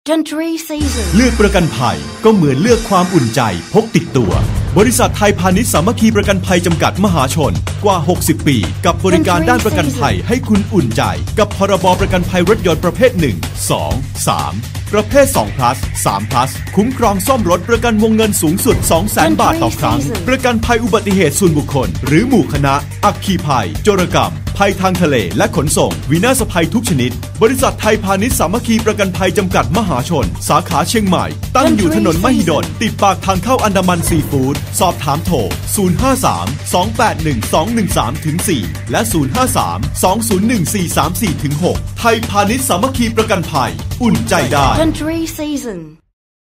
Country Season เลือกประกันภัยก็เหมือนเลือกความอุ่นใจพกติดตัวบริษัทไทยพาณิชย์สามัคคีประกันภัยจำกัดมหาชนกว่า60ปีกับบริการด้านประกันภัยให้คุณอุ่นใจกับพรบประกันภัยรถยนต์ประเภท1 2 3ประเภท2 plus 3 plus คุ้มครองซ่อมรถประกันวงเงินสูงสุด 200,000 บาทต่อครั้งประกันภัยอุบัติเหตุส่วนบุคคลหรือหมู่คณะอัคคีภัยโจรกรรมภัยทางทะเลและขนส่งวินาศภัยทุกชนิดบริษัทไทยพาณิชย์สามัคคีประกันภัยจำกัดมหาชนสาขาเชียงใหม่ตั้งอยู่ถนนมหิดลติดปากทางเข้าอันดามันซีฟู้ดสอบถามโทร 053-281-213-4 และ 053-201-434-6 ไทยพาณิชย์สามัคคีประกันภัยอุ่นใจได้ Country Season